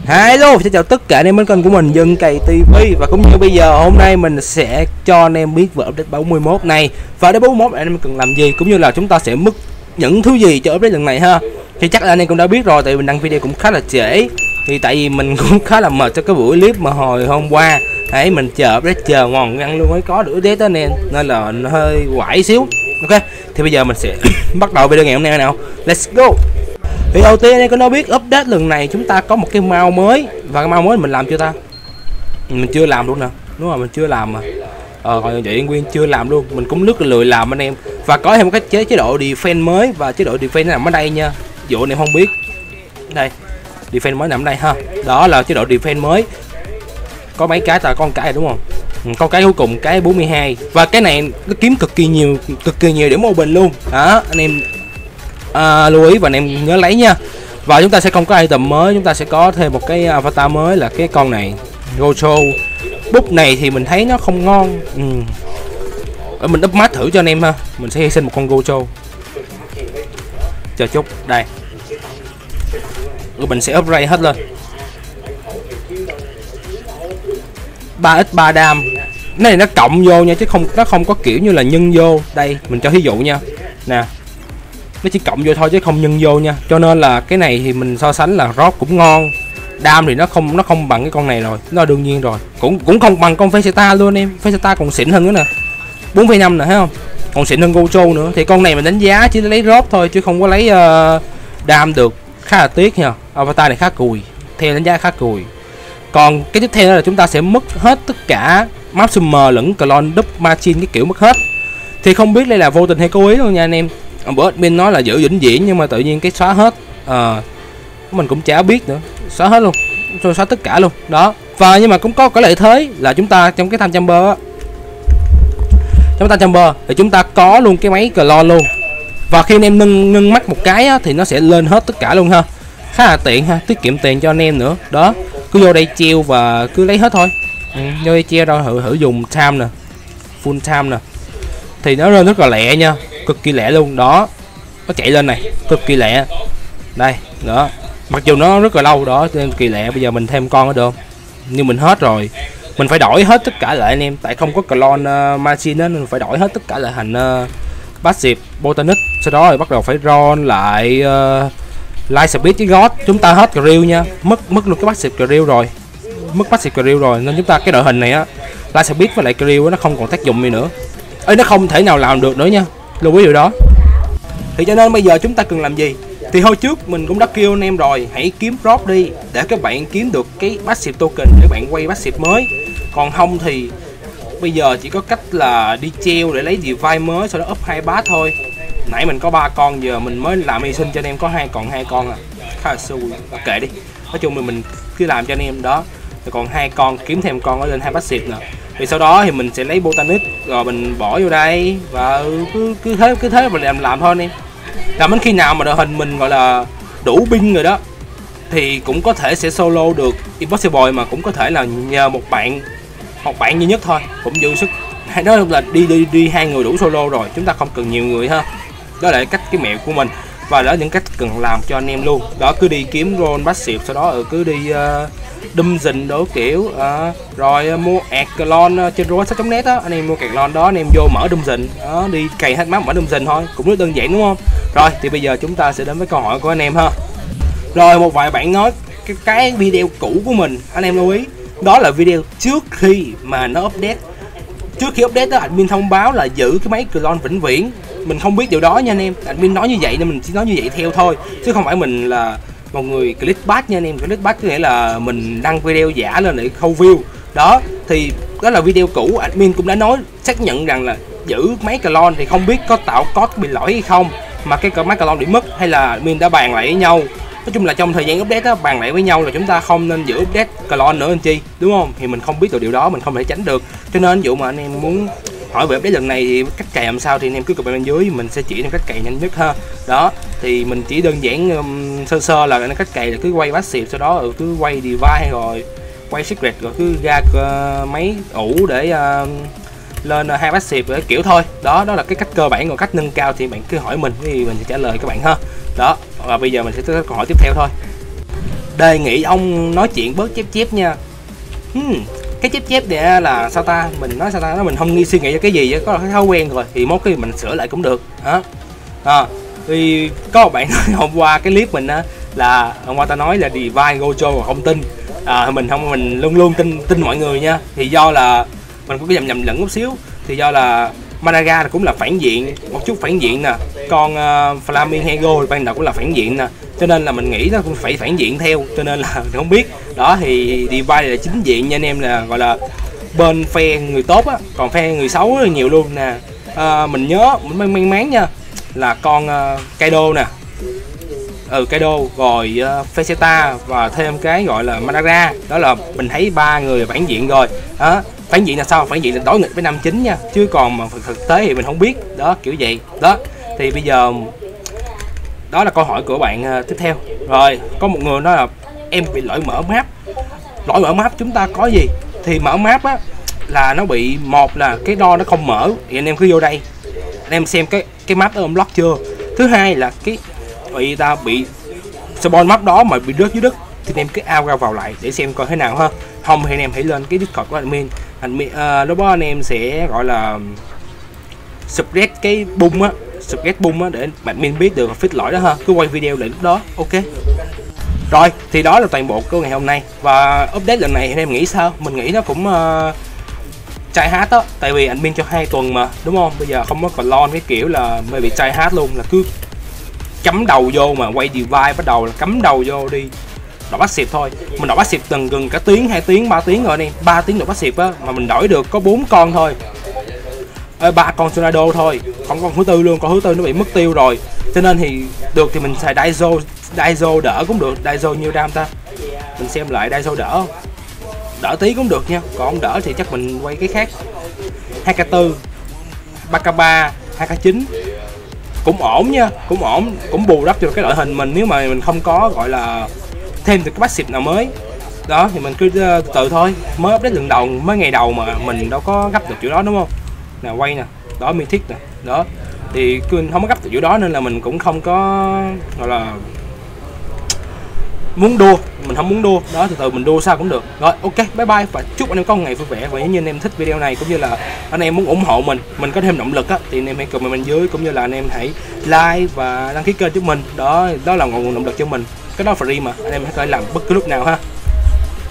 Hello, xin chào tất cả anh em đến kênh của mình Dân Cày TV. Và cũng như bây giờ hôm nay mình sẽ cho anh em biết về update 41 này. Và đến 41 anh em cần làm gì, cũng như là chúng ta sẽ mất những thứ gì cho update lần này ha. Thì chắc là anh em cũng đã biết rồi, tại vì mình đăng video cũng khá là trễ. Thì tại vì mình cũng khá là mệt cho cái buổi clip mà hồi hôm qua. Đấy, mình chờ update chờ ngon ăn luôn mới có được update đó anh em, nên là nó hơi quải xíu. Ok, thì bây giờ mình sẽ bắt đầu video ngày hôm nay nào. Let's go. Thì đầu tiên anh có nói biết update lần này chúng ta có một cái mao mới. Và cái mao mới mình làm chưa ta? Mình chưa làm luôn nè. Đúng rồi, mình chưa làm mà. Còn vậy Nguyên chưa làm luôn. Mình cũng rất là lười làm anh em. Và có thêm một cái chế độ defense mới. Và chế độ defense nằm ở đây nha. Dụ anh em không biết. Đây, defense mới nằm ở đây ha. Đó là chế độ defense mới. Có mấy cái ta, con cái đúng không? Con cái cuối cùng cái 42. Và cái này nó kiếm cực kỳ nhiều điểm open luôn. Đó, anh em lưu ý và anh em nhớ lấy nha. Và chúng ta sẽ không có item mới, chúng ta sẽ có thêm một cái avatar mới là cái con này, Gocho. Bút này thì mình thấy nó không ngon. Mình up mát thử cho anh em ha. Mình sẽ hy sinh một con Gocho. Chờ chút, đây. Rồi mình sẽ upgrade hết lên. 3x3 đam. Cái này nó cộng vô nha, chứ nó không có kiểu như là nhân vô. Đây, mình cho ví dụ nha. Nè. Nó chỉ cộng vô thôi chứ không nhân vô nha. Cho nên là cái này thì mình so sánh là Rock cũng ngon. Đam thì nó không bằng cái con này rồi, nó đương nhiên rồi. Cũng không bằng con Vegeta luôn em. Vegeta còn xịn hơn nữa nè. 4,5 nè, thấy không? Còn xịn hơn Gocho nữa. Thì con này mình đánh giá chỉ lấy Rock thôi chứ không có lấy đam được. Khá là tiếc nha. Avatar này khá cùi. Theo đánh giá khá cùi. Còn cái tiếp theo đó là chúng ta sẽ mất hết tất cả Map Summer lẫn Clone Double Machine, cái kiểu mất hết. Thì không biết đây là vô tình hay cố ý luôn nha anh em. Bữa admin nói là giữ vĩnh viễn nhưng mà tự nhiên cái xóa hết. Mình cũng chả biết nữa, xóa hết luôn, xóa tất cả luôn đó. Và nhưng mà cũng có cái lợi thế là chúng ta trong cái Time Chamber á, trong Time Chamber thì chúng ta có luôn cái máy clone luôn. Và khi anh em nâng mắt một cái á, thì nó sẽ lên hết tất cả luôn ha. Khá là tiện ha, tiết kiệm tiền cho anh em nữa đó. Cứ vô đây treo và cứ lấy hết thôi. Vô đây treo đâu thử dùng time nè, full time nè, thì nó lên rất là lẹ nha, cực kỳ lẹ luôn đó. Nó chạy lên này cực kỳ lẹ đây đó, mặc dù nó rất là lâu đó nên kỳ lẹ. Bây giờ mình thêm con nữa được không? Nhưng mình hết rồi, mình phải đổi hết tất cả lại anh em, tại không có clone machine đó, nên phải đổi hết tất cả lại thành passive botanic. Sau đó rồi bắt đầu phải roll lại light speed với god. Chúng ta hết grill nha, mất luôn cái passive grill rồi, mất passive grill rồi, nên chúng ta cái đội hình này á, light speed với lại grill nó không còn tác dụng gì nữa. Nó không thể nào làm được nữa nha, lưu ý điều đó. Thì cho nên bây giờ chúng ta cần làm gì? Thì hồi trước mình cũng đã kêu anh em rồi, hãy kiếm drop đi để các bạn kiếm được cái passive token để bạn quay passive mới. Còn không thì bây giờ chỉ có cách là đi treo để lấy device mới, sau đó up 2 bát thôi. Nãy mình có 3 con, giờ mình mới làm hy sinh cho anh em có còn 2 con à, khá là xui. Kệ đi, nói chung là mình cứ làm cho anh em đó. Còn 2 con, kiếm thêm con ở lên 2 passive nè. Thì sau đó thì mình sẽ lấy botanic rồi mình bỏ vô đây và cứ thế mình làm thôi anh em. Làm đến khi nào mà đội hình mình gọi là đủ pin rồi đó thì cũng có thể sẽ solo được Impossible, mà cũng có thể là nhờ một bạn duy nhất thôi cũng dư sức. Đó là đi 2 người đủ solo rồi, chúng ta không cần nhiều người ha. Đó là cái mẹo của mình và đó là những cách cần làm cho anh em luôn. Đó, cứ đi kiếm roll passive, sau đó cứ đi đâm dình đổ kiểu rồi mua ad clone trên rollset.net á, anh em mua clone đó anh em vô mở đâm dình đó, đi cày hết map mở đâm dình thôi, cũng rất đơn giản đúng không? Rồi thì bây giờ chúng ta sẽ đến với câu hỏi của anh em ha. Rồi một vài bạn nói cái video cũ của mình, anh em lưu ý đó là video trước khi mà nó update. Trước khi update đó admin thông báo là giữ cái máy clone vĩnh viễn. Mình không biết điều đó nha anh em, admin nói như vậy nên mình chỉ nói như vậy theo thôi, chứ không phải mình là một người clickbait nha anh em. Clickbait có nghĩa là mình đăng video giả lên để câu view đó. Thì đó là video cũ, admin cũng đã nói xác nhận rằng là giữ máy clone, thì không biết có tạo code bị lỗi hay không mà cái máy clone bị mất, hay là admin đã bàn lại với nhau. Nói chung là trong thời gian update đó, bàn lại với nhau là chúng ta không nên giữ update clone nữa anh chi, đúng không? Thì mình không biết được điều đó, mình không thể tránh được. Cho nên ví dụ mà anh em muốn hỏi về update lần này thì cách cày làm sao thì anh em cứ comment bên dưới, mình sẽ chỉ cho cách cày nhanh nhất ha. Đó, thì mình chỉ đơn giản sơ là cách cày là cứ quay passive, sau đó cứ quay device rồi quay secret, rồi cứ ra máy ủ để lên 2 passive để kiểu thôi. Đó là cái cách cơ bản, còn cách nâng cao thì bạn cứ hỏi mình thì mình sẽ trả lời các bạn ha. Đó, và bây giờ mình sẽ tới câu hỏi tiếp theo thôi. đề nghị ông nói chuyện bớt chép nha. Cái chép để là sao ta, mình nói sao ta, nó mình không nghi suy nghĩ cho cái gì, có cái thói quen rồi thì mốt khi mình sửa lại cũng được đó. Thì có một bạn nói hôm qua cái clip mình á, là hôm qua ta nói là Divine Gojo mà không tin, mình luôn luôn tin mọi người nha. Thì do là mình có cái nhầm lẫn một xíu, thì do là Managa cũng là phản diện, một chút phản diện nè, con Flamingo ban đầu cũng là phản diện nè, cho nên là mình nghĩ nó cũng phải phản diện theo, cho nên là không biết đó. Thì Divine là chính diện nha anh em, là gọi là bên phe người tốt á, còn phe người xấu rất là nhiều luôn nè. Mình nhớ mình may mắn nha, là con Kaido nè, Kaido rồi Vegeta và thêm cái gọi là Madara, đó là mình thấy 3 người phản diện rồi đó. Phản diện là sao? Phản diện là đối nghịch với 59 nha, chứ còn mà thực tế thì mình không biết đó, kiểu vậy đó. Thì bây giờ đó là câu hỏi của bạn tiếp theo. Rồi có một người nói là em bị lỗi mở map. Lỗi mở map chúng ta có gì? Thì mở map á là nó bị, một là cái đo nó không mở, thì anh em cứ vô đây anh em xem cái map đó unlock chưa. Thứ hai là cái ta bị spawn map đó mà bị rớt dưới đất, thì anh em cứ out ra vào lại để xem coi thế nào ha. Không thì anh em hãy lên cái Discord của admin, lúc đó anh em sẽ gọi là spread cái bung á, để admin biết được fix lỗi đó ha. Cứ quay video lại lúc đó. Ok rồi, thì đó là toàn bộ của ngày hôm nay. Và update lần này anh em nghĩ sao? Mình nghĩ nó cũng try hard đó, tại vì admin cho 2 tuần mà, đúng không? Bây giờ không có còn lon cái kiểu là mới bị try hard luôn, là cứ cắm đầu vô mà quay Divine bắt đầu là cắm đầu vô đi đọc passive thôi. Mình đọc passive gần cả tiếng, 2 tiếng, 3 tiếng rồi đi, 3 tiếng đọc passive á, mà mình đổi được có 4 con thôi, 3 con tornado thôi, không con thứ tư luôn. Con thứ tư nó bị mất tiêu rồi, cho nên thì được thì mình xài Daizo đỡ cũng được. Daizo nhiêu đam ta, mình xem lại Daizo đỡ tí cũng được nha, còn không đỡ thì chắc mình quay cái khác. 2k4, 3k3, 2k9 cũng ổn nha, cũng ổn, cũng bù đắp cho cái đội hình mình nếu mà mình không có gọi là thêm được cái passive nào mới đó. Thì mình cứ từ thôi, mới update lần đầu, mới ngày đầu mà mình đâu có gấp được chỗ đó, đúng không? Nè quay nè, đó mythic nè, đó thì mình không có gấp được chỗ đó, nên là mình cũng không có gọi là muốn đua, mình không muốn đua đó, từ từ mình đua sao cũng được. Rồi ok, bye bye và chúc anh em có một ngày vui vẻ. Và nếu như anh em thích video này cũng như là anh em muốn ủng hộ mình có thêm động lực á, thì anh em hãy comment bên dưới, cũng như là anh em hãy like và đăng ký kênh giúp mình. Đó là nguồn động lực cho mình, cái đó free mà, anh em có thể làm bất cứ lúc nào ha.